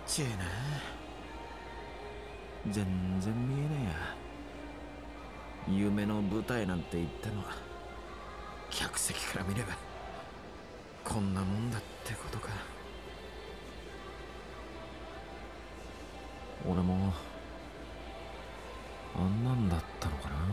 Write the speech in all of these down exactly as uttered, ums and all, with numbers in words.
ちえな。全然見えねえや。夢の舞台なんて言ったのは客席から見ればこんなもんだってことか。俺もあんなんだったのかな。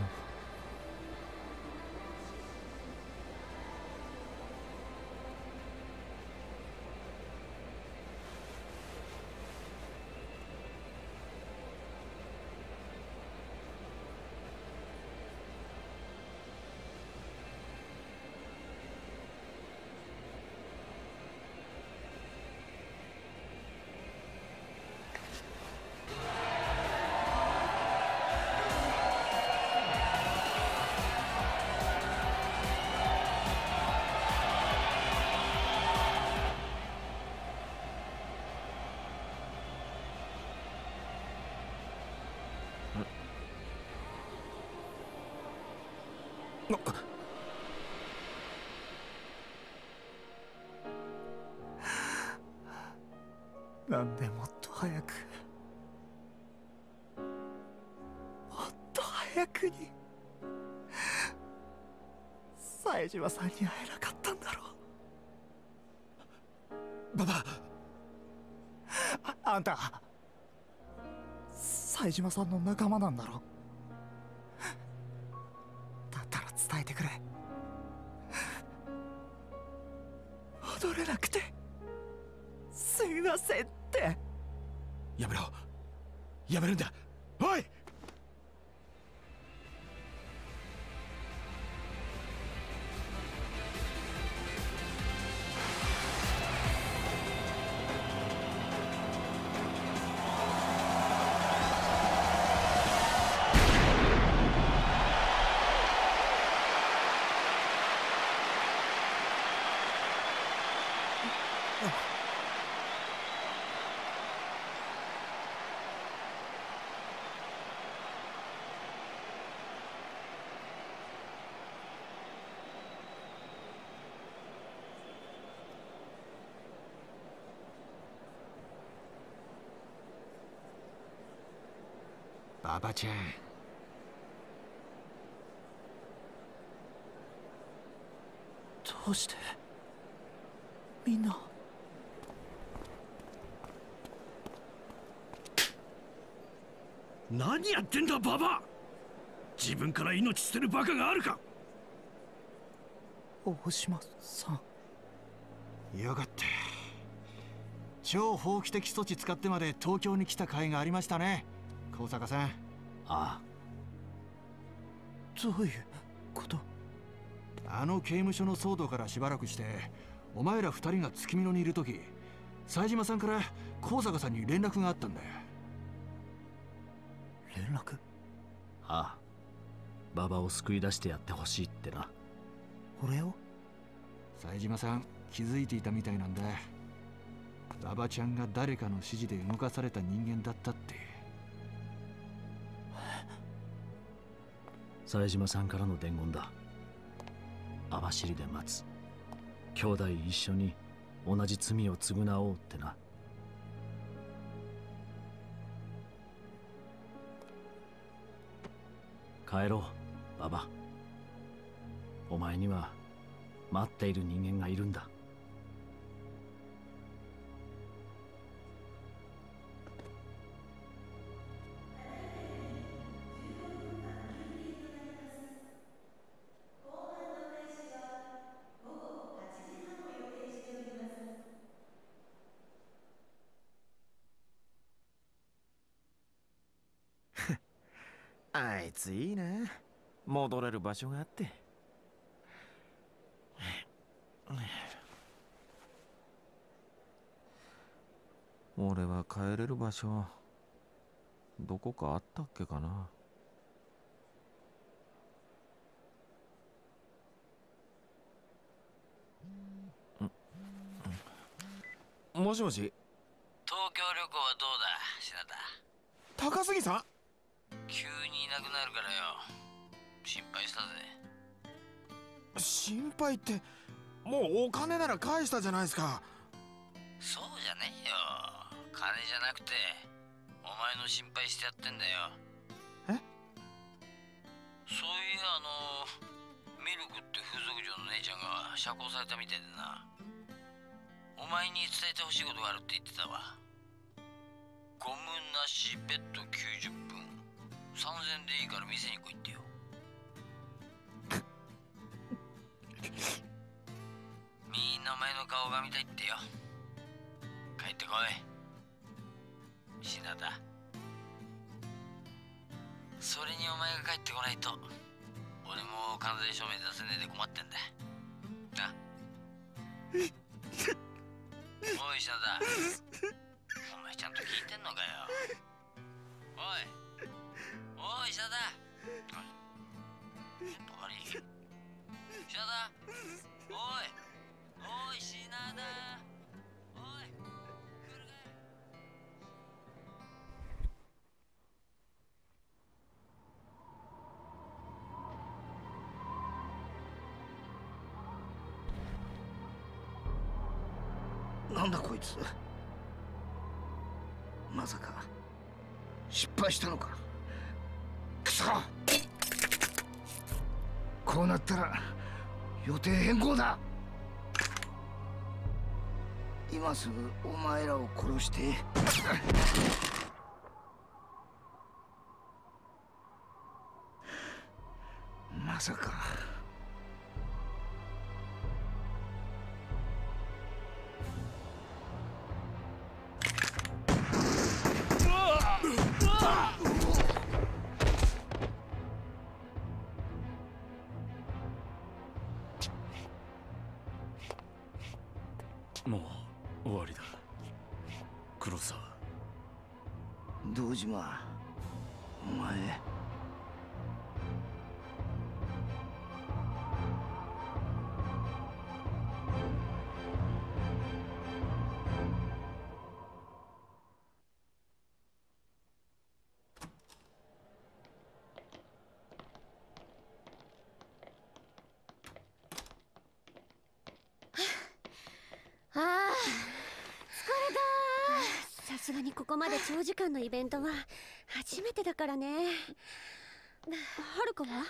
なんでもっと早く、もっと早くに冴島さんに会えなかったんだろう。 ババあ、あんた冴島さんの仲間なんだろ。だったら伝えてくれ。戻れなくてすいませんって。 やめろ、やめるんだ。おい、 ババちゃん。 どうしてみんな。 何やってんだババ。自分から命捨てるバカがあるか。 大島さん。 よかった。超法規的措置使ってまで東京に来た甲斐がありましたね、高坂さん。 ああ。 どういうこと？ あの刑務所の騒動からしばらくして、お前ら二人が月見野にいるとき、冴島さんから高坂さんに連絡があったんだよ。 連絡？ ああ、馬場を救い出してやってほしいってな。 俺を？ 冴島さん気づいていたみたいなんだ。馬場ちゃんが誰かの指示で動かされた人間だったって。 冴島さんからの伝言だ。網走で待つ。兄弟一緒に同じ罪を償おうってな。帰ろう、馬場。お前には待っている人間がいるんだ。 あいついいな、戻れる場所があって。俺は帰れる場所どこかあったっけかな。もしもし。 東京旅行はどうだ、篠田。 高杉さん、 急にいなくなるからよ、心配したぜ。 心配って、もうお金なら返したじゃないですか。 そうじゃねえよ、 金じゃなくてお前の心配してやってんだよ。 え？ そういや、あのミルクって風俗嬢の姉ちゃんが釈放されたみたいでな。お前に伝えてほしいことがあるって言ってたわ。ゴムなしベッドきゅうじゅっぷんさんぜんでいいから店に来いってよ。みんなお前の顔が見たいってよ。帰ってこい品田。それにお前が帰ってこないと俺も完全証明出せねえで困ってんだな。おい品田、お前ちゃんと聞いてんのかよ。おいおい品田、おいちょっと悪い品田、おいおい品田、おい来るかい。 なんだこいつ。まさか失敗したのか。くそ、こうなったら予定変更だ。今すぐお前らを殺してまさかもう終わりだ黒沢。 堂島、お前ああ、疲れた。さすがにここまで長時間のイベントは初めてだからね。はるかは？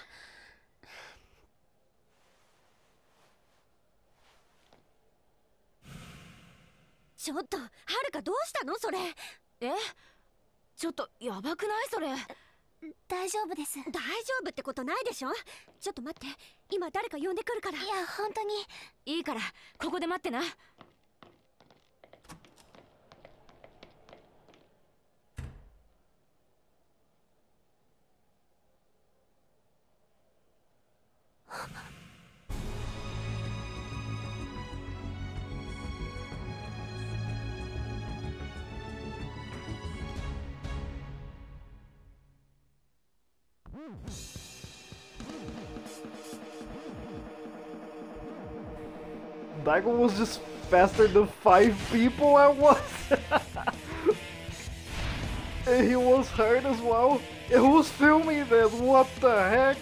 ちょっとはるか、どうしたのそれ。 え？ちょっとやばくないそれ。 大丈夫です。大丈夫ってことないでしょ。ちょっと待って、今誰か呼んでくるから。いや本当にいいからここで待ってな。 Daigo was just faster than five people at once. And he was hurt as well. And who's filming this? What the heck?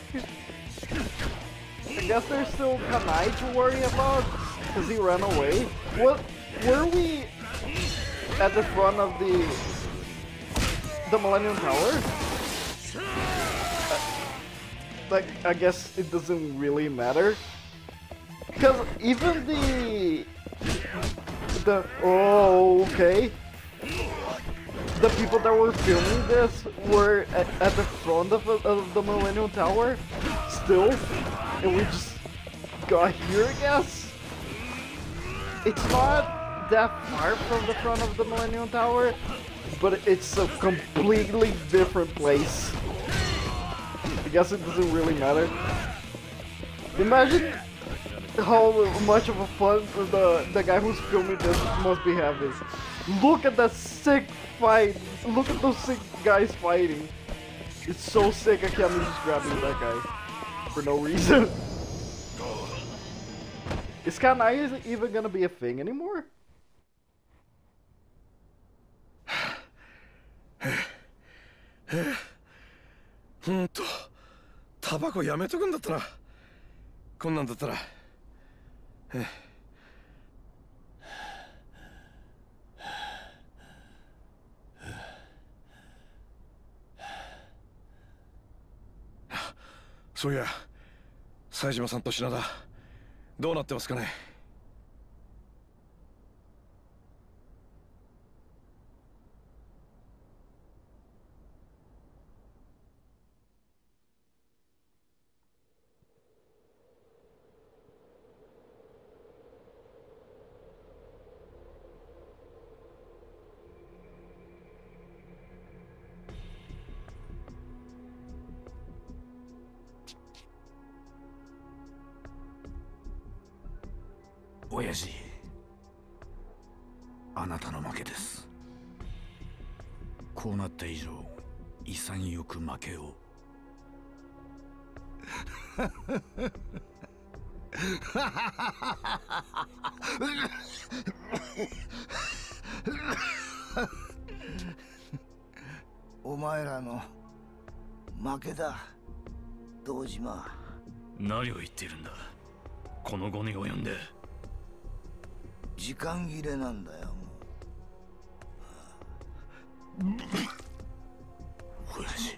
I guess there's still Kanai to worry about, because he ran away. What? Were we at the front of the the Millennium Tower? Uh, like, I guess it doesn't really matter. Because even the... The... Oh, okay. The people that were filming this were at, at the front of, of the Millennium Tower still. And we just got here, I guess. It's not that far from the front of the Millennium Tower, but it's a completely different place. I guess it doesn't really matter. Imagine how much of a fun the, the guy who's filming this must be having. Look at that sick fight. Look at those sick guys fighting. It's so sick, I can't believe just grabbing that guy for no reason. Is Kanai even gonna be a thing anymore? ほんとタバコやめとくんだったな。こんなんだったら。 そういや、冴島さんと品田どうなってますかね。 親父、あなたの負けです。こうなった以上、潔く負けを。 お前らの負けだ、堂島。 何を言っているんだ、この後に及んで。 時間切れなんだよ、もう。 親父、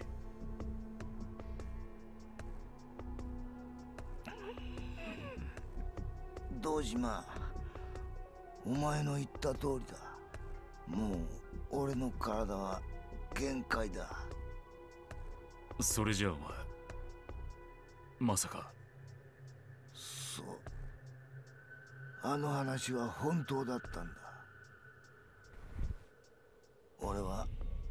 堂島、お前の言った通りだ。もう俺の体は限界だ。 それじゃあお前、まさか。 そう、あの話は本当だったんだ。俺は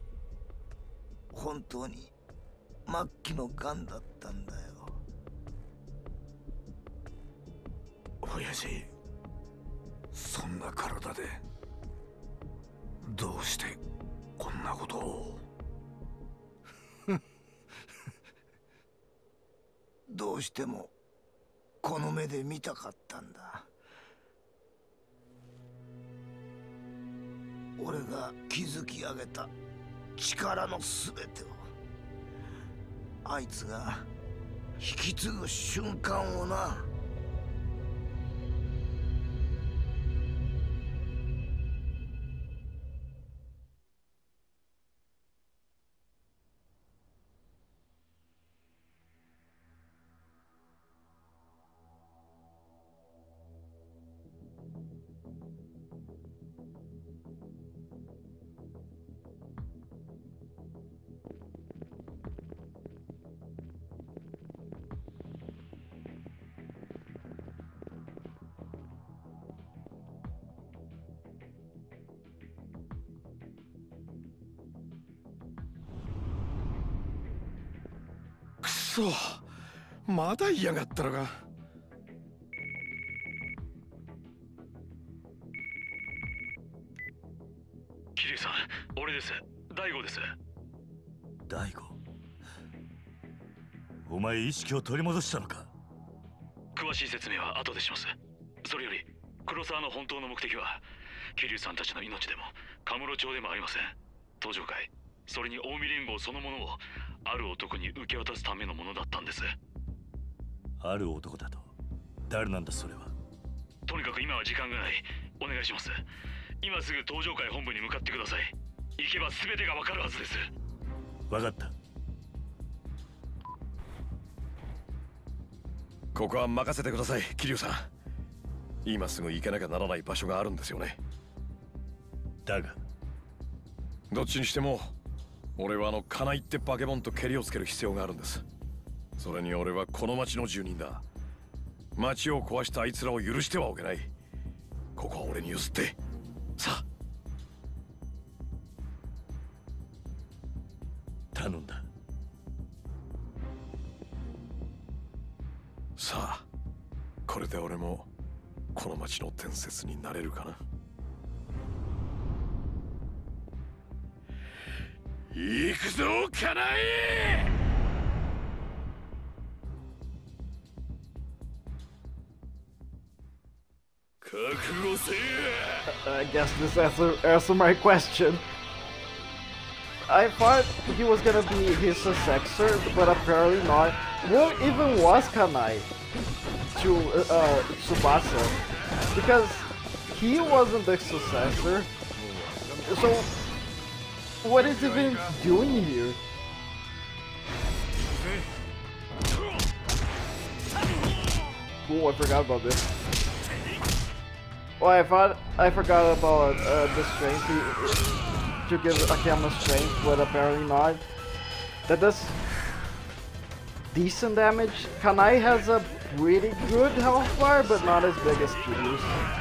本当に末期のガンだったんだよ。 親父、そんな体でどうしてこんなことを。 どうしてもこの目で見たかったんだ。俺が築き上げた力の全てをあいつが引き継ぐ瞬間をな。 そう、まだ嫌がったのか。 桐生さん、俺です。大吾です。 大吾、お前意識を取り戻したのか。 詳しい説明は後でします。それより黒沢の本当の目的は桐生さんたちの命でもカムロ町でもありません。登場会、それに近江連合そのものをある男に受け渡すためのものだったんです。 ある男だと？誰なんだそれは。 とにかく今は時間がない。お願いします。今すぐ登場会本部に向かってください。行けば全てがわかるはずです。 分かった。 ここは任せてください、桐生さん。今すぐ行けなきゃならない場所があるんですよね。 だがどっちにしても俺はあの金井ってバケモンとケリをつける必要があるんです。それに俺はこの町の住人だ。町を壊したあいつらを許してはおけない。ここは俺に譲って、さあ。 頼んだ。 さあ、これで俺もこの町の伝説になれるかな。行くぞ、金井！覚悟せえ！ I guess this answer answer my question. I thought he was gonna be his successor, but apparently not. What even was Kanai to uh, Tsubasa? Because he wasn't the successor. So what is he even doing here? cool. I forgot about this. Oh, I thought I forgot about uh, the strength to, to give Akiyama strength, but apparently not. That does decent damage. Kanai has a pretty good health bar, but not as big as Kiryu's.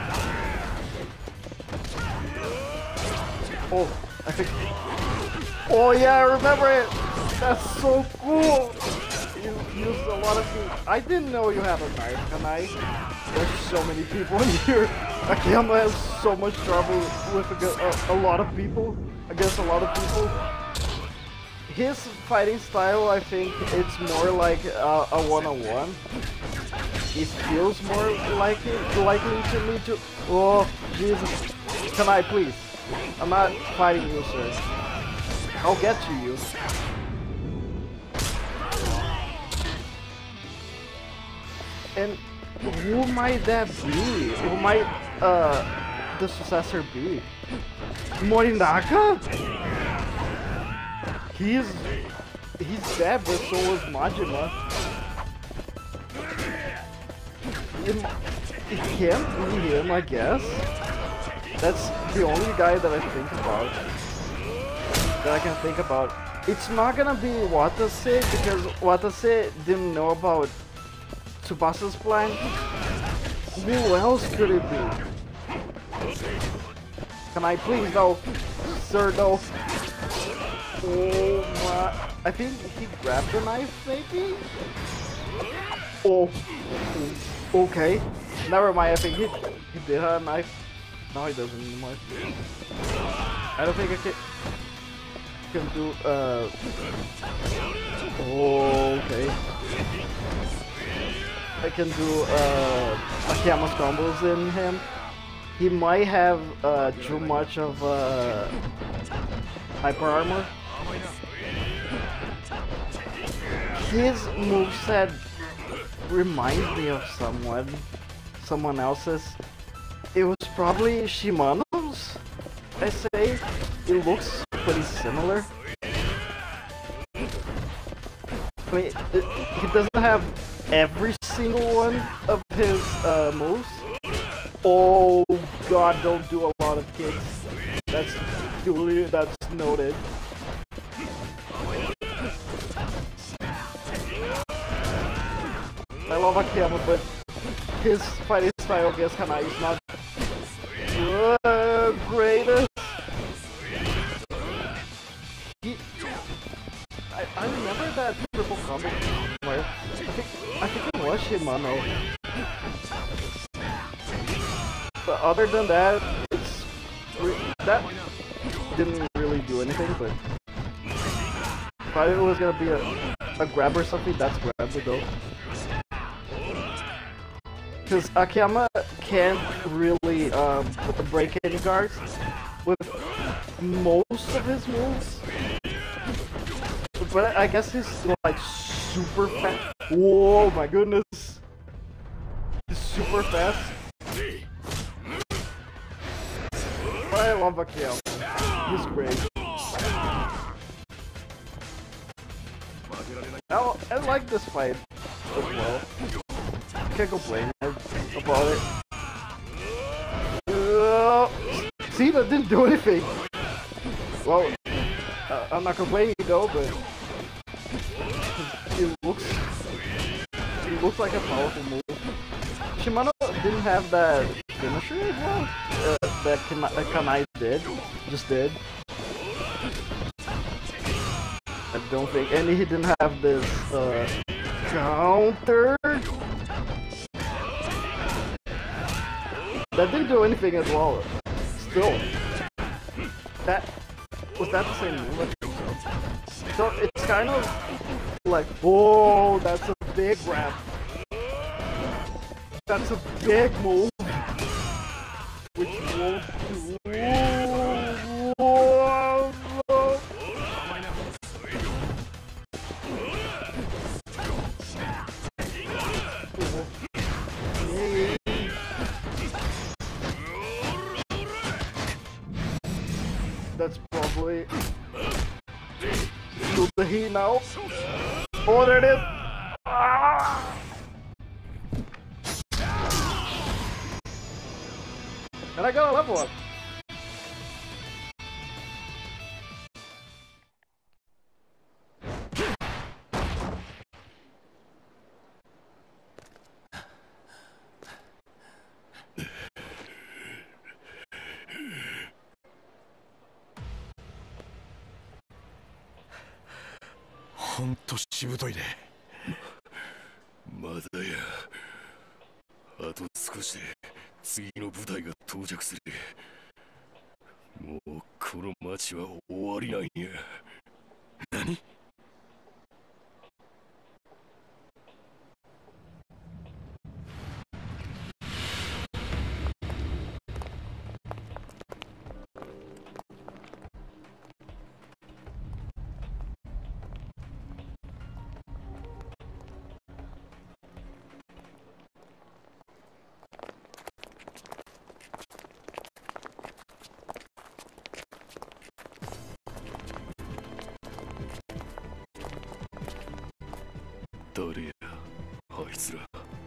Oh, I think. Oh yeah, I remember it. That's so cool. You used a lot of. I didn't know you have a knife, Kanai. There's so many people in here. Akiyama has so much trouble with a, a, a lot of people. Against a lot of people. His fighting style, I think, it's more like uh, a one-on-one. It feels more like it, likely to me to. Oh, Jesus! Kanai, please. I'm not fighting you, sir. I'll get to you. And who might that be? Who might uh the successor be? Morinaka? He's he's dead, but so was Majima. It, it can't be him, I guess. That's the only guy that I think about. That I can think about. It's not gonna be Watase, because Watase didn't know about Tsubasa's plan. Who else could it be? Can I please no? Sir, no. Oh my. I think he grabbed the knife, maybe? Oh. Okay. Never mind, I think he, he did have a knife. No, he doesn't anymore. I don't think I can, can do, uh... Oh, okay. I can do, uh, Akiyama's combos in him. He might have, uh, too much of, uh, hyper armor. His moveset reminds me of someone, someone else's. It was probably Shimano's, I say. It looks pretty similar. I mean, it, he doesn't have every single one of his uh, moves. Oh god, don't do a lot of kicks. That's duly, that's noted. I love Akiyama, but his fighting style against Kanai is not the greatest. He, I, I remember that triple combo. I think, I think it was Shimano. But other than that, it's that didn't really do anything. But if I was gonna be a, a grab or something, that's grab though. Because Akiyama can't really um, break any guards with most of his moves. But I guess he's like super fast. Whoa, my goodness. He's super fast. I love Akiyama. He's great. I, I like this fight as well. Can't complain about it. Uh, see, that didn't do anything. Well, uh, I'm not complaining though, but it looks it looks like a powerful move. Shimano didn't have that finisher as well. Uh, that Kanai did, just did. I don't think, and he didn't have this uh, counter. That didn't do anything as well. Still, that was that the same move? I think so. So it's kind of like, whoa, that's a big grab. That's a big move. Which won't do. Whoa, whoa. That's probably to the heat now. Oh, there it is. Ah! And I got a level up. ほんとしぶといね。 まだや。あと少しで次の部隊が到着する。もうこの町は終わりなんや。何？誰や、あいつら。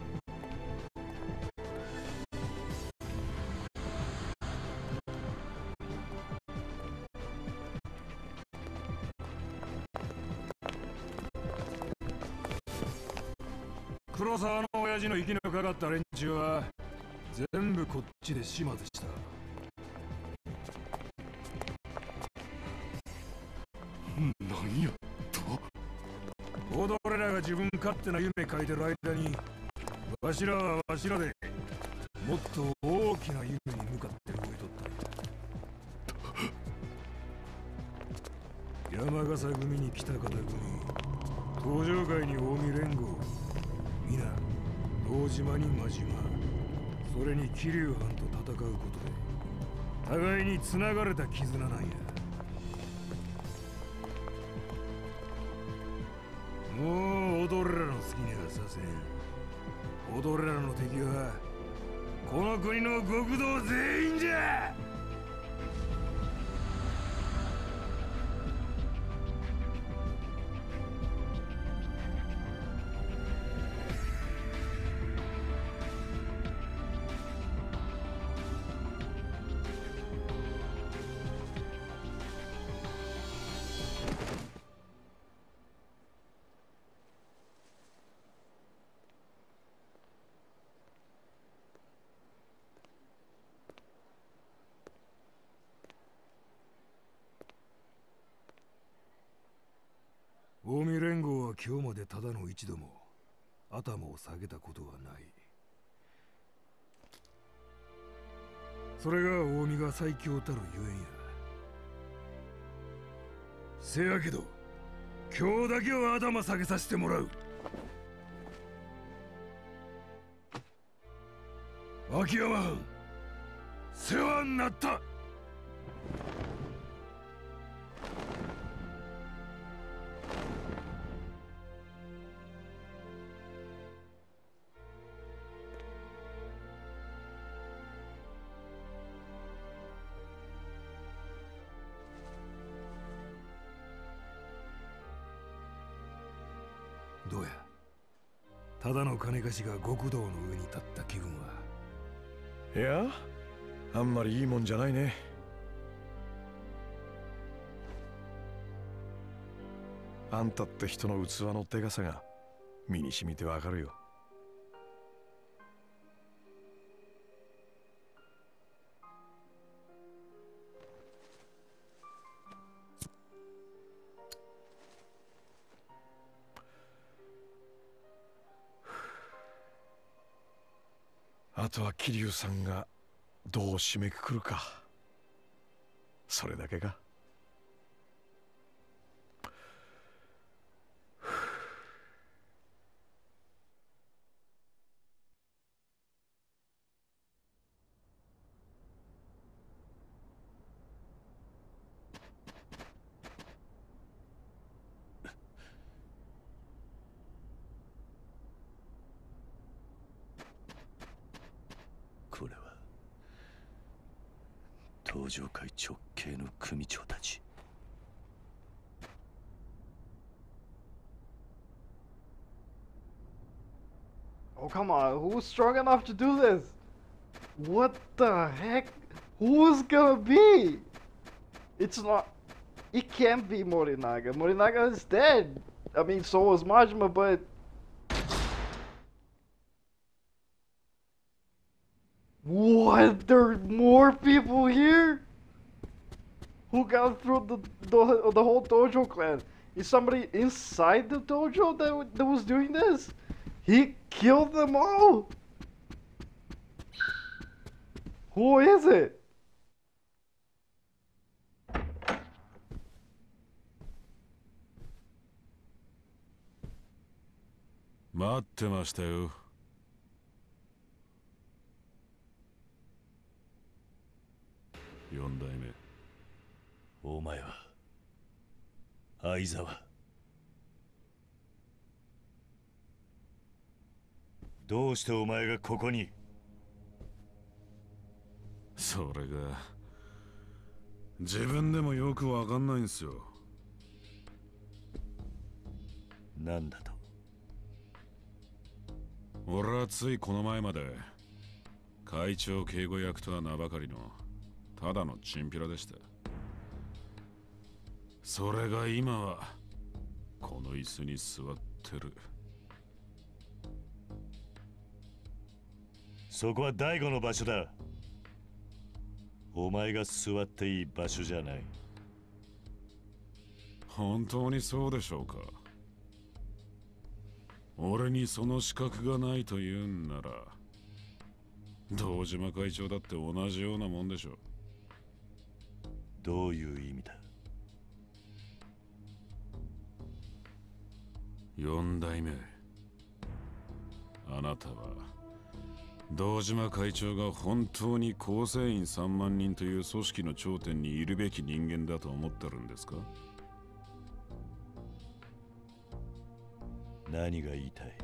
黒沢の親父の息のかかった連中は全部こっちで始末した。 何やと？ 俺らが自分勝手な夢描いてる間に、わしらはわしらでもっと大きな夢に向かって動いとった。山笠組に北方組、東上界に近江連合、皆堂島に真島、それに桐生藩と戦うことで互いに繋がれた絆なんや。もう踊れらの好きにはさせん。踊れらの敵はこの国の極道全員じゃ。近江連合は今日までただの一度も頭を下げたことはない。それが近江が最強たるゆえんや。せやけど今日だけは頭下げさせてもらう。秋山藩世話になった。どうや、ただの金貸しが極道の上に立った気分は。 いや、あんまりいいもんじゃないね。あんたって人の器のでかさが身に染みてわかるよ。あとは桐生さんがどう締めくくるか、それだけか。 これは東上界直系の組長たち。 Oh, come on. Who's strong enough to do this? What the heck? Who is gonna be? It's not. It can't be Morinaga. Morinaga is dead. I mean, so was Majima, but. What? There are more people here? Who got through the, the, the whole Dojo clan? Is somebody inside the dojo that, that was doing this? He killed them all? Who is it? 待ってましたよ。四代目。 お前は相沢。どうしてお前がここに？ それが自分でもよくわかんないんすよ。 なんだと？ 俺はついこの前まで会長警護役とは名ばかりのただのチンピラでした。それが今はこの椅子に座ってる。 そこは大悟の場所だ。お前が座っていい場所じゃない。 本当にそうでしょうか。俺にその資格がないと言うんなら堂島会長だって同じようなもんでしょう。 どういう意味だ？ 四代目、あなたは堂島会長が本当に構成員さんまん人という組織の頂点にいるべき人間だと思ってるんですか？ 何が言いたい？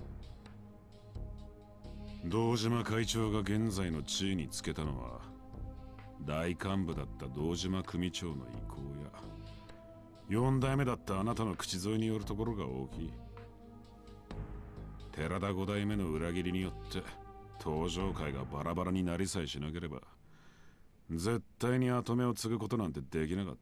堂島会長が現在の地位につけたのは大幹部だった堂島組長の意向や四代目だったあなたの口添えによるところが大きい。寺田五代目の裏切りによって登場界がバラバラになりさえしなければ絶対に跡目を継ぐことなんてできなかった。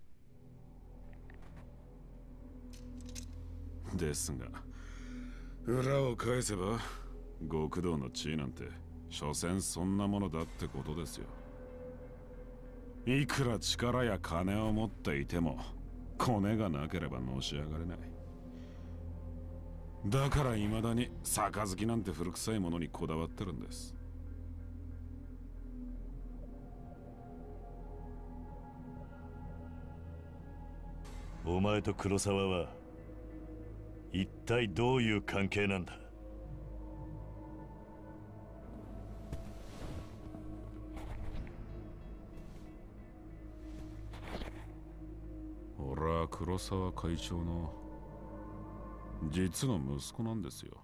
ですが裏を返せば極道の地位なんて所詮そんなものだってことですよ。いくら力や金を持っていてもコネがなければのし上がれない。だから未だに杯なんて古臭いものにこだわってるんです。 お前と黒沢は一体どういう関係なんだ？ 俺は黒沢会長の実の息子なんですよ。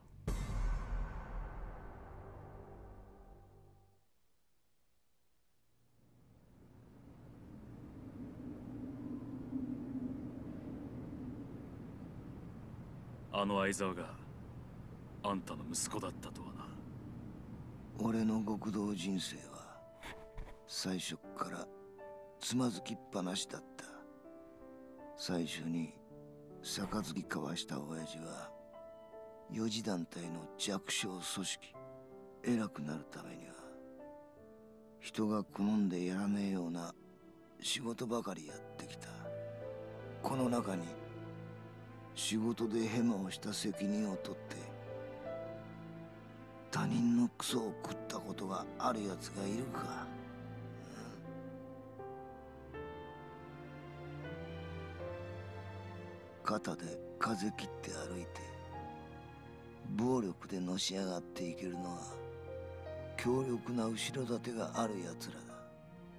あの相沢があんたの息子だったとはな。 俺の極道人生は最初からつまずきっぱなしだった。最初に杯交わした親父は四次団体の弱小組織。偉くなるためには人が好んでやらねえような仕事ばかりやってきた。この中に仕事でヘマをした責任を取って他人のクソを食ったことがあるやつがいるか？肩で風切って歩いて暴力でのし上がっていけるのは強力な後ろ盾があるやつらだ。だが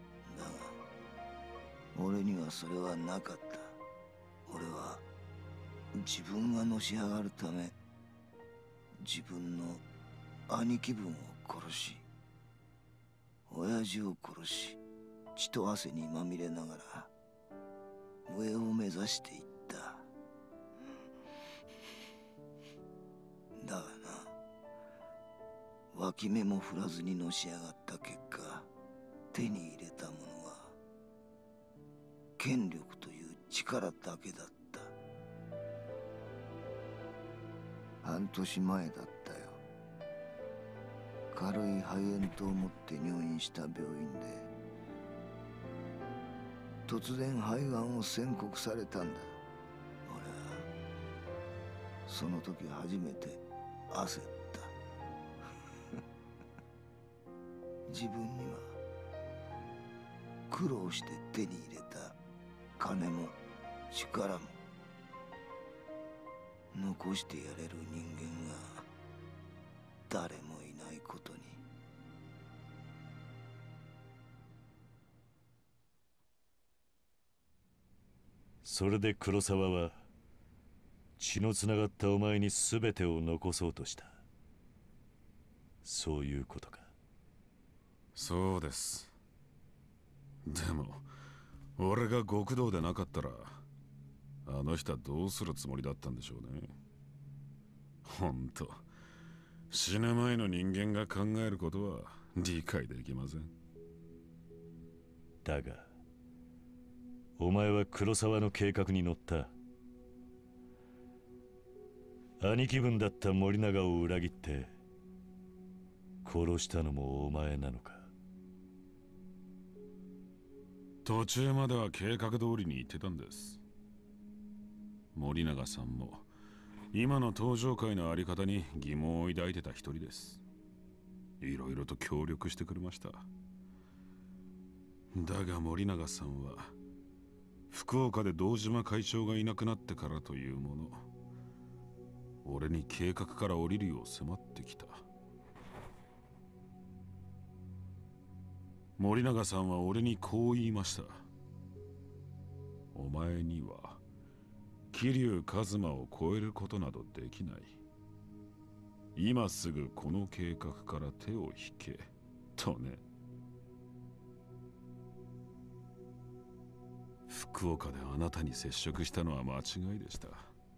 俺にはそれはなかった。俺は自分がのし上がるため自分の兄貴分を殺し親父を殺し血と汗にまみれながら上を目指していった。だがな、 脇目も振らずにのし上がった結果、手に入れたものは権力という力だけだった。半年前だったよ。軽い肺炎と思って入院した病院で突然肺がんを宣告されたんだ。俺はその時初めて焦った。自分には苦労して手に入れた金も力も残してやれる人間が誰もいないことに。 それで黒沢は血のつながったお前に全てを残そうとした。そういうことか。 そうです。でも俺が極道でなかったらあの人はどうするつもりだったんでしょうね。ほんと死ぬ前の人間が考えることは理解できません。 だがお前は黒沢の計画に乗った。兄貴分だった森永を裏切って殺したのもお前なのか。 途中までは計画通りに言ってたんです。森永さんも今の登場界のあり方に疑問を抱いてた一人です。いろいろと協力してくれました。だが森永さんは福岡で堂島会長がいなくなってからというもの、俺に計画から降りるよう迫ってきた。森永さんは俺にこう言いました。お前には桐生一馬を超えることなどできない。今すぐこの計画から手を引けとね。福岡であなたに接触したのは間違いでした。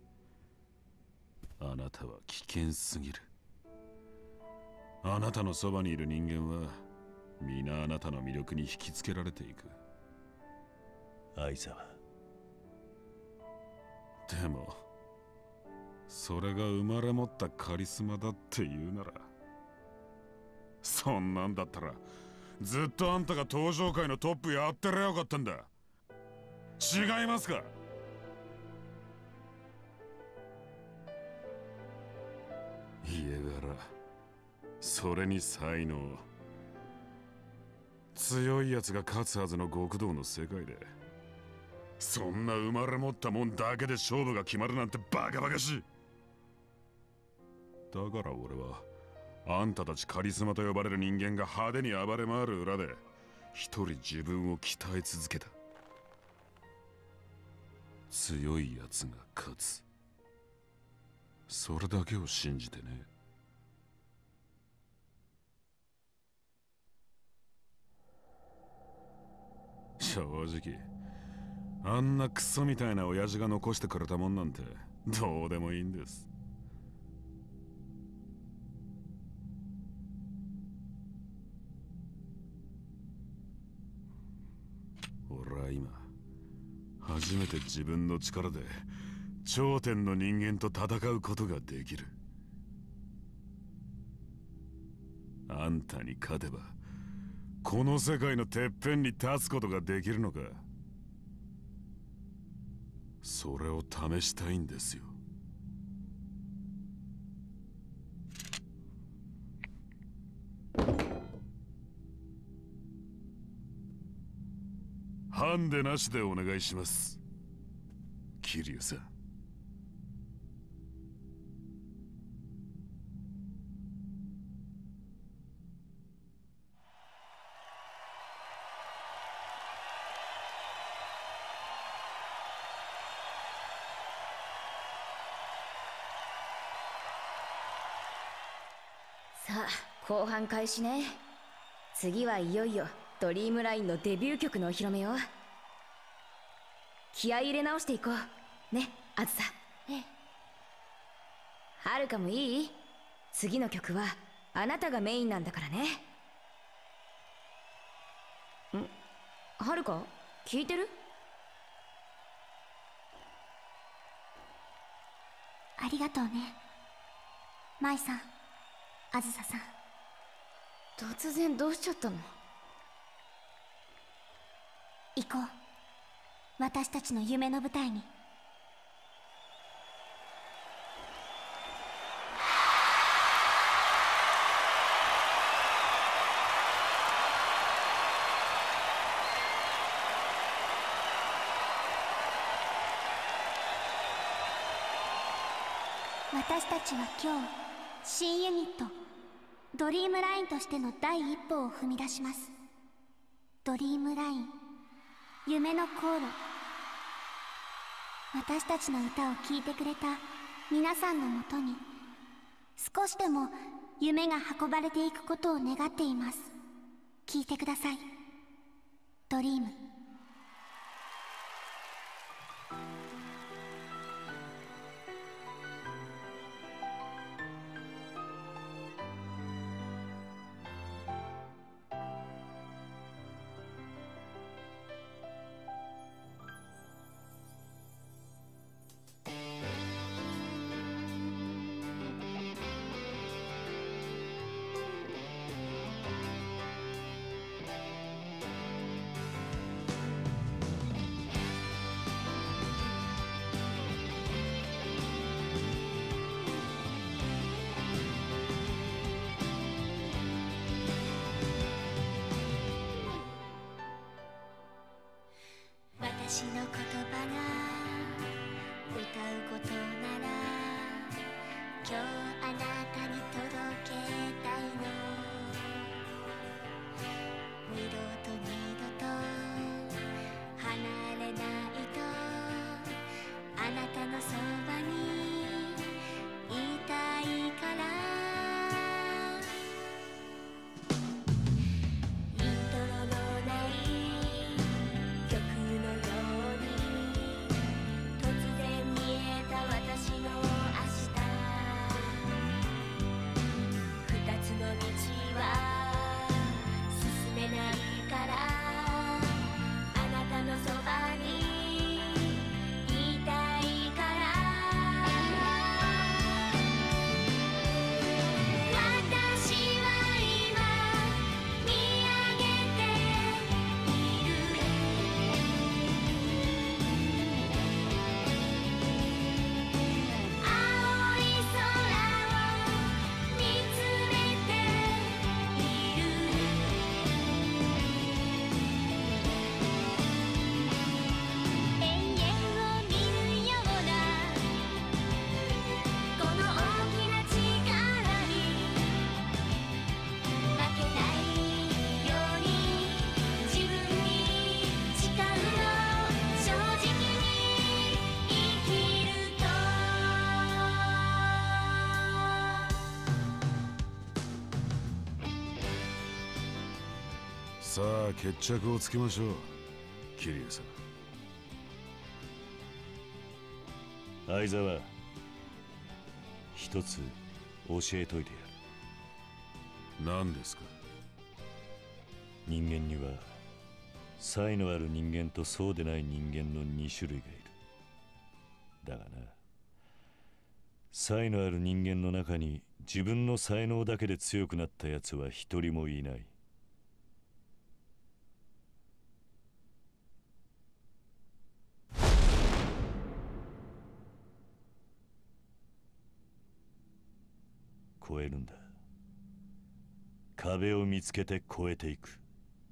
あなたは危険すぎる。あなたのそばにいる人間は皆あなたの魅力に引きつけられていく。 相沢。 でもそれが生まれ持ったカリスマだって言うなら、そんなんだったらずっとあんたが登場界のトップやってりゃよかったんだ。違いますか？家柄、それに才能、強いやつが勝つはずの極道の世界で、そんな生まれ持ったもんだけで勝負が決まるなんてバカバカしい。だから俺はあんたたちカリスマと呼ばれる人間が派手に暴れ回る裏で一人自分を鍛え続けた。強いやつが勝つ、それだけを信じてね。正直あんなクソみたいな親父が残してくれたもんなんてどうでもいいんです。俺は今初めて自分の力で頂点の人間と戦うことができる。あんたに勝てばこの世界のてっぺんに立つことができるのか。それを試したいんですよ。ハンデなしでお願いします、桐生さん。 さあ後半開始ね。次はいよいよドリームラインのデビュー曲のお披露目よ。気合い入れ直していこうね、あずさ。ええ。はるかもいい？次の曲はあなたがメインなんだからね。ん、はるか聞いてる？ ありがとうね、舞さん、あずささん。 突然どうしちゃったの？ 行こう、私たちの夢の舞台に。私たちは今日、新ユニットドリームラインとしての第一歩を踏み出します。ドリームライン、夢の航路。私たちの歌を聴いてくれた皆さんのもとに、少しでも夢が運ばれていくことを願っています。聴いてください。ドリーム。私の言葉が歌うことなら、今日あなたに届けたいの。二度と二度と離れないと、あなたのそばにいたいから。 さあ決着をつけましょう、桐生さん。 相沢、一つ教えといてやる。何ですか？ 人間には才のある人間とそうでない人間のに種類がいる。だがな、才のある人間の中に自分の才能だけで強くなったやつは一人もいない。超えるんだ。壁を見つけて越えていく。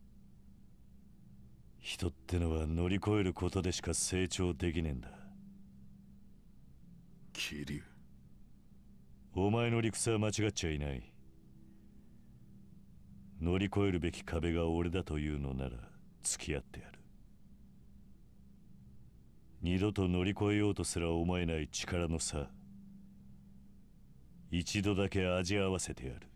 人ってのは乗り越えることでしか成長できねえんだ。 桐生、 お前の理屈は間違っちゃいない。乗り越えるべき壁が俺だというのなら付き合ってやる。二度と乗り越えようとすら思えない力の差、一度だけ味合わせてやる。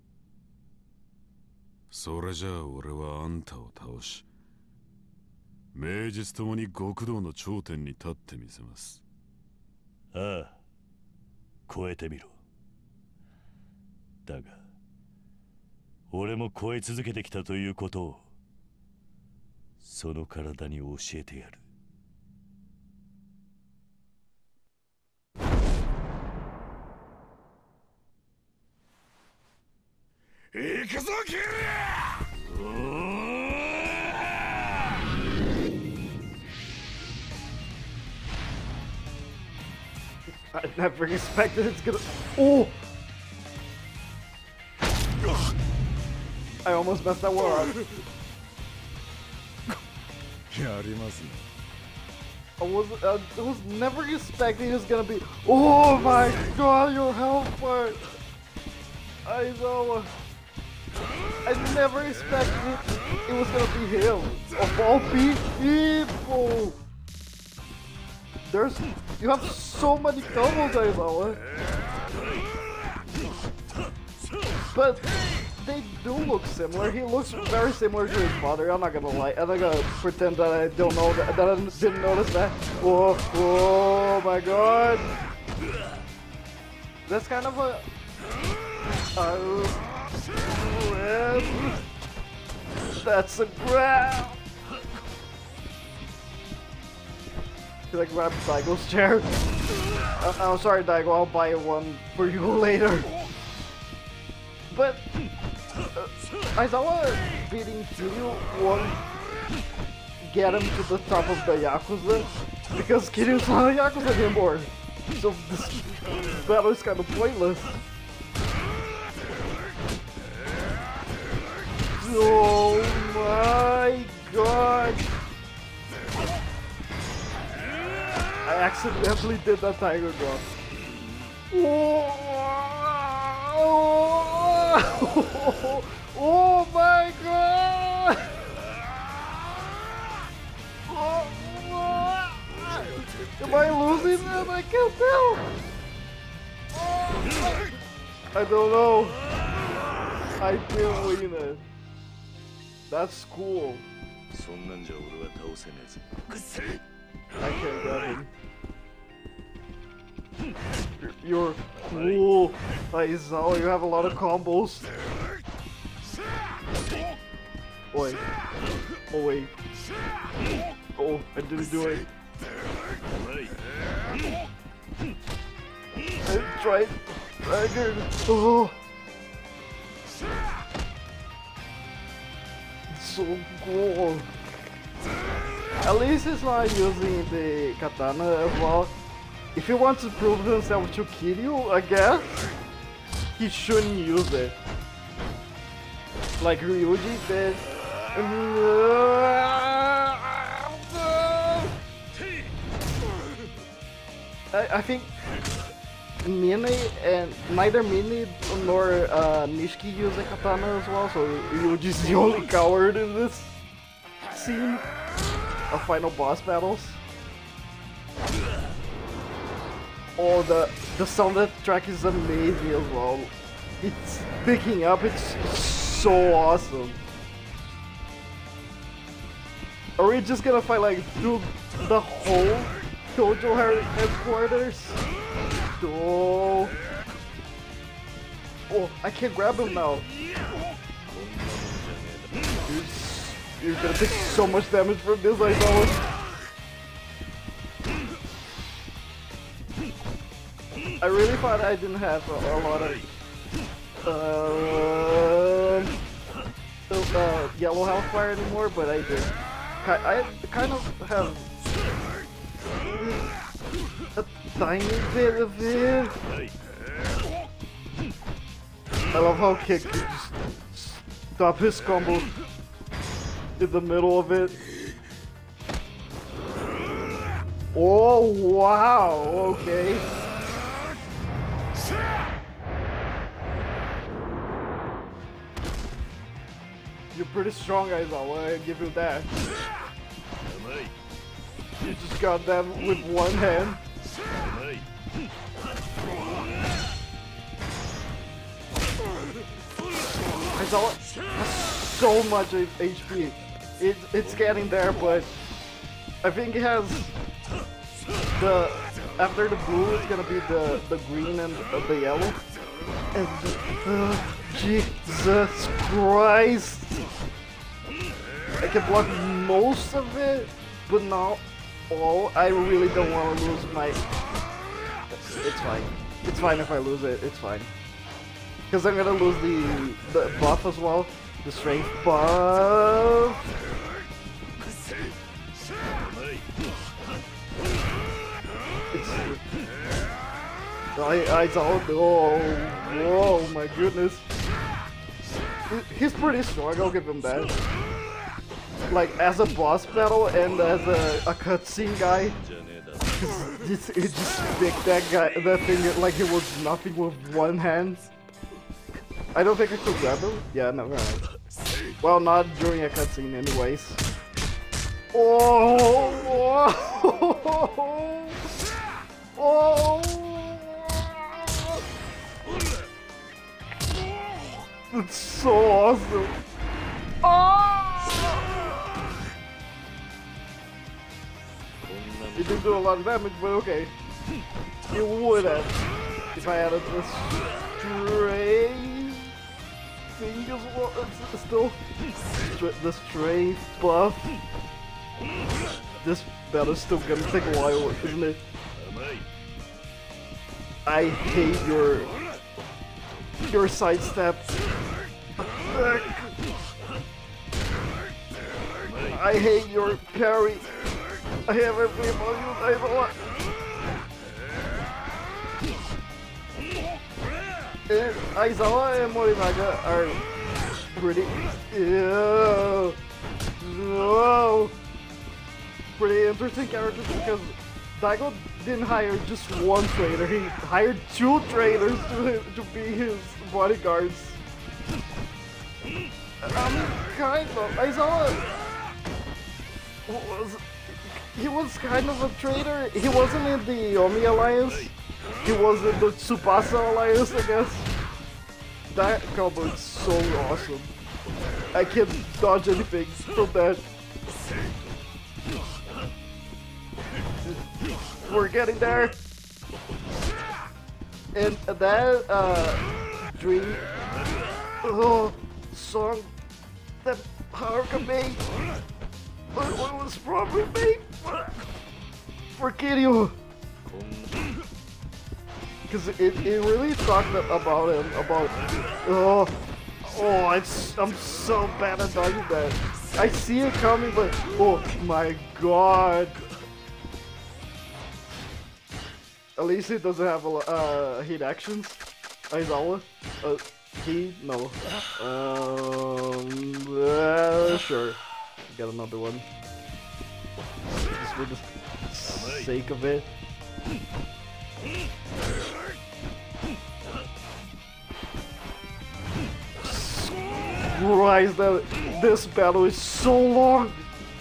それじゃあ俺はあんたを倒し、 名実ともに極道の頂点に立ってみせます。 ああ、超えてみろ。だが俺も超え続けてきたということをその体に教えてやる。 行くぞキリ I never expected it's gonna. Oh! I almost messed that one up. やりますね。 I was, uh, I was never expecting it's gonna be. Oh my god, your health part! Aizawa. I never expected it, it was gonna be him. Of all people! There's. You have so many combos, Aizawa. But they do look similar. He looks very similar to his father. I'm not gonna lie. I'm not gonna pretend that I don't know that, that I didn't notice that. Oh, oh my god. That's kind of a. Uh, grab. That's a grab. Should I grab Daigo's chair? Uh, I'm sorry, Daigo. I'll buy one for you later. But uh, Aizawa beating Kiryu won't get him to the top of the Yakuza because Kiryu's not a Yakuza anymore. So this battle is kind of pointless. Oh my god! I accidentally did that tiger drop. Oh, oh, oh my god! Oh, oh. Am I losing them? I can't tell! Oh, I don't know. I didn't win it. That's cool. I can't grab him. You're, you're cool, Aizawa. You have a lot of combos. Wait. Oh wait. Oh, I didn't do it. I tried. Dragon. Oh. So cool. At least he's not using the katana as well. If he wants to prove himself to Kiryu, I guess he shouldn't use it. Like Ryuji did. I, I think Mine and neither Mine nor uh, Nishiki use a katana as well, so Ryuji's the only coward in this scene of final boss battles. Oh, the the soundtrack is amazing as well. It's picking up. It's so awesome. Are we just gonna fight like through the whole Dojo headquarters? Oh, oh, I can't grab him now. You're, you're gonna take so much damage from this, I know. I really thought I didn't have a, a lot of uh, uh, yellow health fire anymore, but I did. I, I kind of have a tiny bit of it. I love how Kick can just stop his combo in the middle of it. Oh wow, okay. You're pretty strong, Aizawa, I give you that. You just got that with one hand. Aizawa has so much H P. It, it's getting there, but I think it has the after the blue it's gonna be the the green and uh, the yellow. And uh, Jesus Christ! I can block most of it, but not all. I really don't want to lose my. It's fine. It's fine if I lose it. It's fine. Because I'm gonna lose the the buff as well, the strength buff. It's. I I saw. Oh, whoa, my goodness. He's pretty strong. I'll give him that. Like as a boss battle and as a, a cutscene guy. Just, it just picked that guy, that thing like it was nothing with one hand. I don't think I could grab him. Yeah, no, right. Well, not during a cutscene, anyways. Oh, oh, oh, that's so awesome. Oh! It didn't do a lot of damage, but okay. It would have if I added the strength thing as well. It's still the strength buff. This battle's still gonna take a while, isn't it? I hate your your sidestep. I hate your parry. I have every about you, I don't want. And Aizawa and Morinaga are pretty. Ew. No. Pretty interesting characters because Daigo didn't hire just one trainer, he hired two trainers to, to be his bodyguards. Um, kind of. Aizawa was. He was kind of a traitor. He wasn't in the Yomi Alliance. He was in the Tsubasa Alliance, I guess. That combo is so awesome. I can't dodge anything from that. We're getting there. And that uh, dream oh, song that Haruka made. What, what was probably made for Kiryu. Because it, it really talked about him, about, oh, oh, it's, I'm so bad at dodging that. I see it coming, but, oh my god. At least he doesn't have a uh, hit actions. Aizawa. Uh, he, no. Um, uh, sure. Got another one. Just for the sake of it. Christ, that this battle is so long.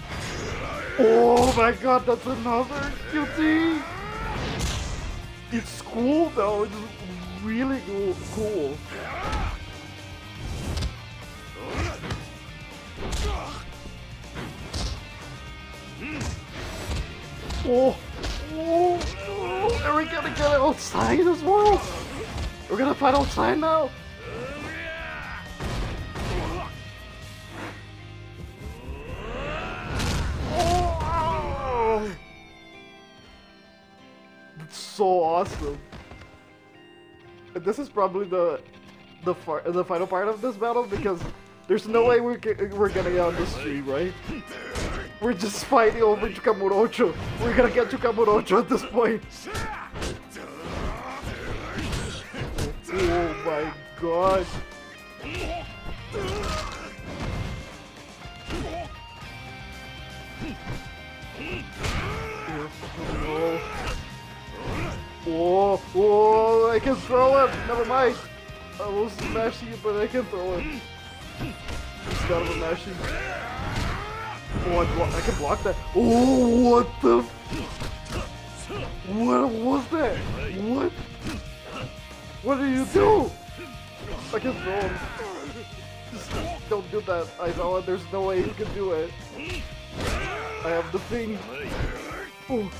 Oh my god, that's another Q T. It's cool though. It's really cool. cool. Oh, oh, oh, are we gonna get outside as well? We're gonna fight outside now? Oh, that's so awesome. And this is probably the the far, the final part of this battle because there's no way we're, we're gonna get on the stream, right? We're just fighting over Kamurocho. We're gonna get to Kamurocho at this point. Oh my god. Oh, oh, I can throw it. Never mind. I was smashing it, but I can throw it. Instead of mashing. Oh, I, I can block that. Oh, what the? What was that? What? What do you do? I can throw him. Just don't do that, Aizawa. There's no way you can do it. I have the thing. Oh.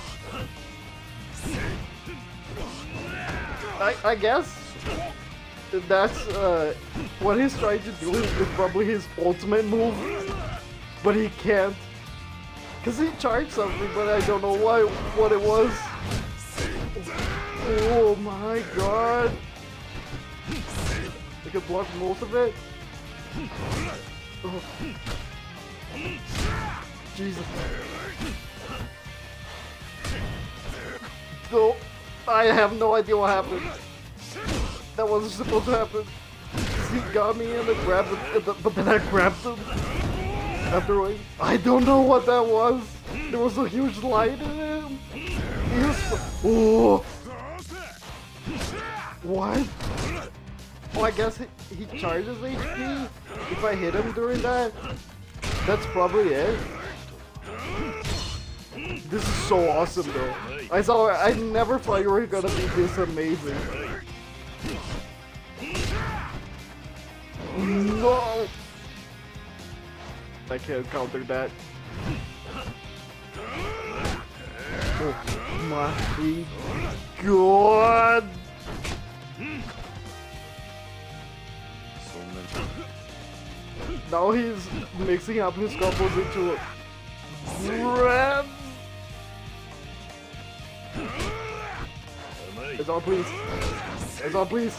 I I guess that's uh, what he's trying to do is probably his ultimate move, but he can't. Cause he charged something, but I don't know why, what it was. Oh my god! I could block most of it. Oh. Jesus. No, I have no idea what happened. That wasn't supposed to happen. He got me and I grabbed him, but then I grabbed him. Afterwards, I don't know what that was. There was a huge light in him. He was, oh. What? Oh, I guess he, he charges H P if I hit him during that. That's probably it. This is so awesome though. I saw I never thought you were gonna be this amazing. No! I can't counter that. Oh my god! Now he's mixing up his combos into red. It's on, please. It's on, please.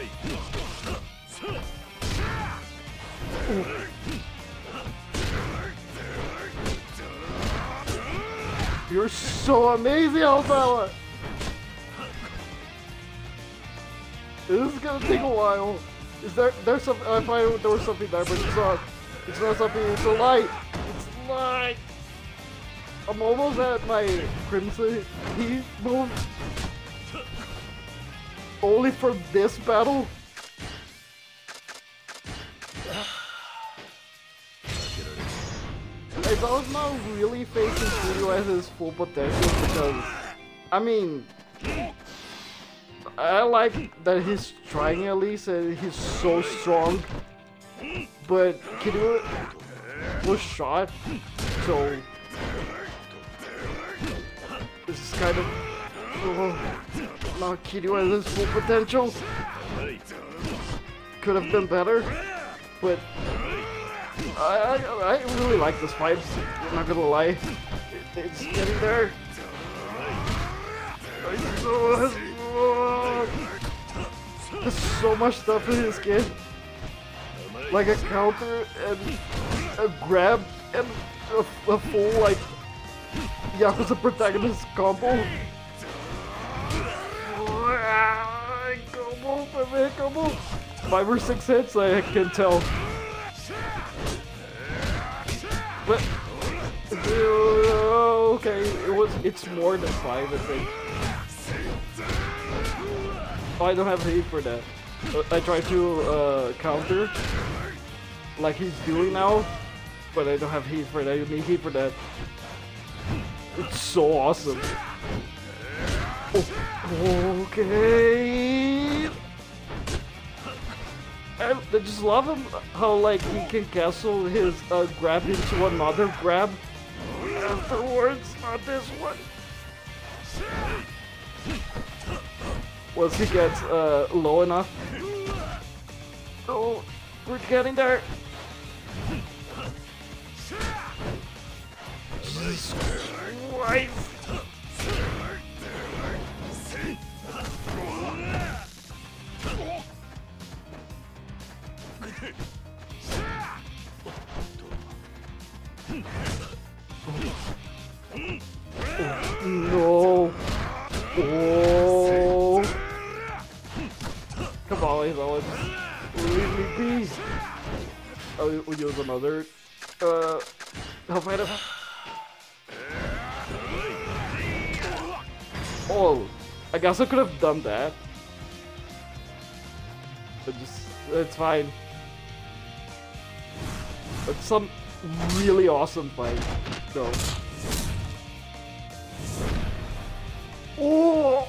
Ooh. You're so amazing, Alzala! This is gonna take a while. Is there there's some I thought there was something there, but it's not. It's not something, it's a light. It's light. I'm almost at my Crimson Heat move. Only for this battle. I was not really facing Kiryu at his full potential because, I mean, I like that he's trying at least and he's so strong, but Kiryu was shot, so this is kind of, oh, not Kiryu at his full potential. Could have been better, but I, I, I really like this fight, I'm not gonna lie. It, it's getting there. Oh, there's so much stuff in this game. Like a counter and a grab and a, a full like Yakuza protagonist combo. Combo, baby, combo. Five or six hits, I can tell. But uh, okay, it was it's more than five, I think. Oh, I don't have heat for that. I tried to uh, counter like he's doing now, but I don't have heat for that. You need heat for that. It's so awesome. Oh, okay. I, I just love him how like he can cancel his uh, grab into another grab afterwards. Not this one. Once he gets uh, low enough. Oh, we're getting there. Jesus Christ. No. Oh. Come on, he's always leave me be. Oh, we use another. Uh, I'll fight him. Oh, I guess I could have done that. But just, it's fine. It's some really awesome fight, though. Oh!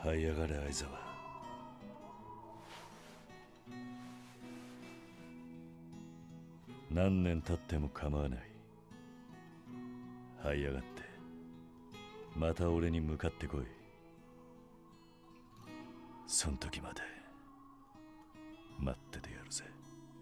這い上がれ相沢。何年経っても構わない。這い上がってまた俺に向かってこい。そん時まで待っててやるぜ。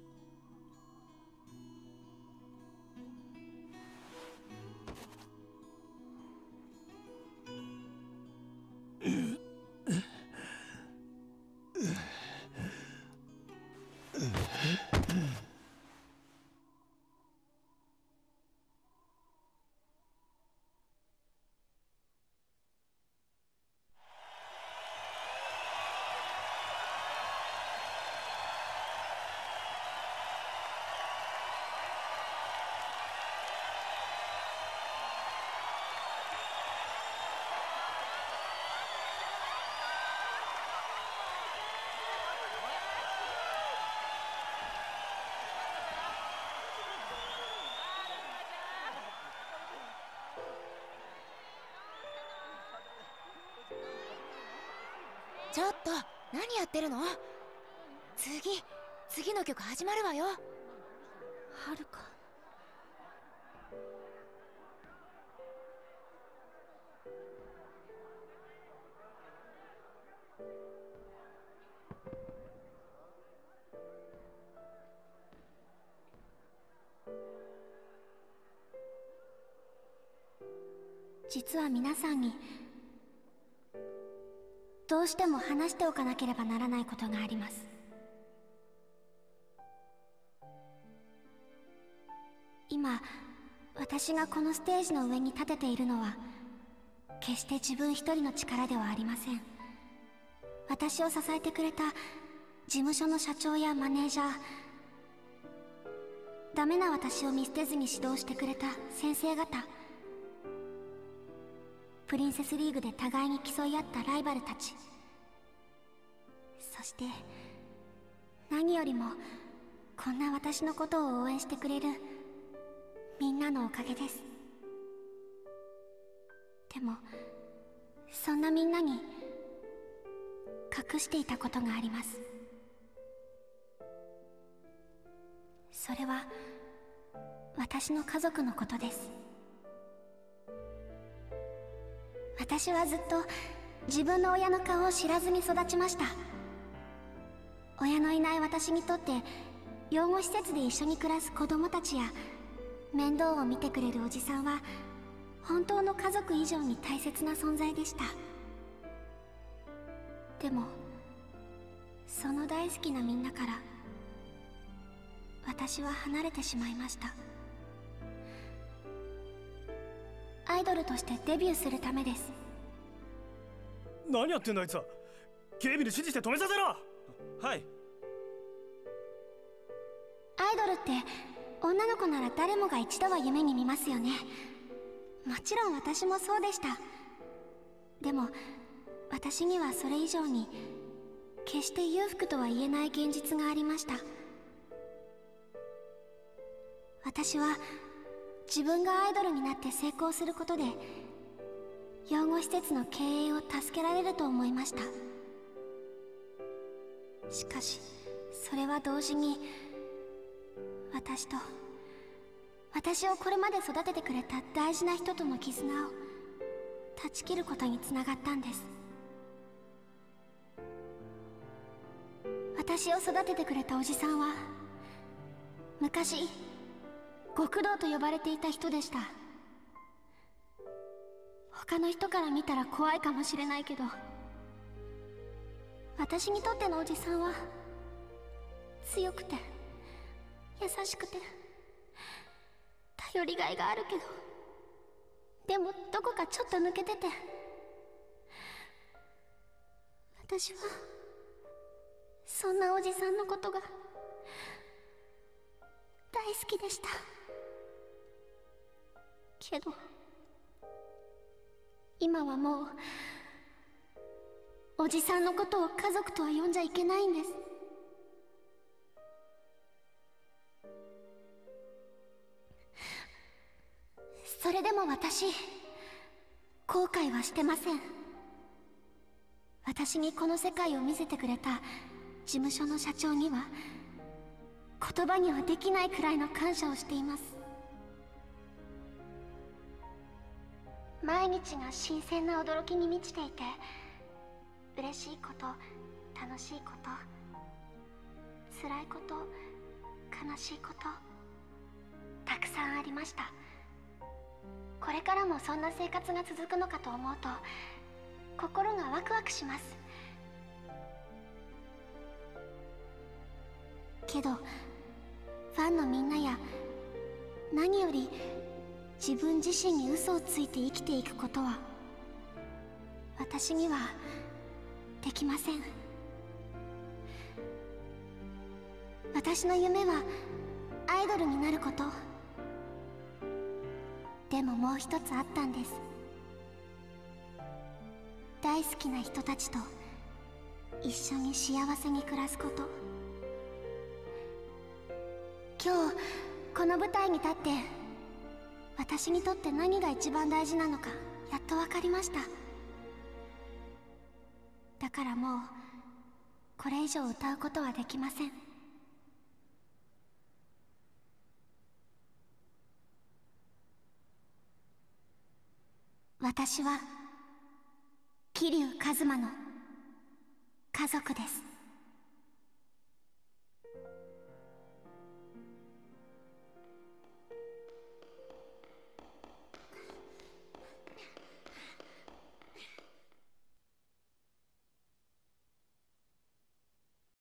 ちょっと何やってるの？次次の曲始まるわよ。はるか。 実は皆さんにどうしても話しておかなければならないことがあります。今私がこのステージの上に立てているのは決して自分一人の力ではありません。私を支えてくれた事務所の社長やマネージャー、ダメな私を見捨てずに指導してくれた先生方、プリンセスリーグで互いに競い合ったライバルたち、そして何よりもこんな私のことを応援してくれるみんなのおかげです。でもそんなみんなに隠していたことがあります。それは私の家族のことです。私はずっと自分の親の顔を知らずに育ちました。親のいない私にとって養護施設で一緒に暮らす子供たちや面倒を見てくれるおじさんは本当の家族以上に大切な存在でした。でもその大好きなみんなから私は離れてしまいました。アイドルとしてデビューするためです。 何やってんだあいつは。警備に指示して止めさせろ。はい。 アイドルって女の子なら誰もが一度は夢に見ますよね。もちろん私もそうでした。でも私にはそれ以上に決して裕福とは言えない現実がありました。私は自分がアイドルになって成功することで養護施設の経営を助けられると思いました。しかしそれは同時に私と私をこれまで育ててくれた大事な人との絆を断ち切ることにつながったんです。私を育ててくれたおじさんは昔極道と呼ばれていた人でした。他の人から見たら怖いかもしれないけど、私にとってのおじさんは強くて優しくて頼りがいがあるけど、でもどこかちょっと抜けてて、私はそんなおじさんのことが大好きでした。けど今はもうおじさんのことを家族とは呼んじゃいけないんです。それでも私後悔はしてません。 私にこの世界を見せてくれた事務所の社長には言葉にはできないくらいの感謝をしています。毎日が新鮮な驚きに満ちていて、嬉しいこと、楽しいこと、辛いこと、悲しいこと、たくさんありました。これからもそんな生活が続くのかと思うと心がワクワクします。けどファンのみんなや何より自分自身に嘘をついて生きていくことは私にはできません。私の夢はアイドルになること。でももう一つあったんです。大好きな人たちと一緒に幸せに暮らすこと。今日この舞台に立って私にとって何が一番大事なのかやっと分かりました。だからもうこれ以上歌うことはできません。私は桐生一馬の家族です。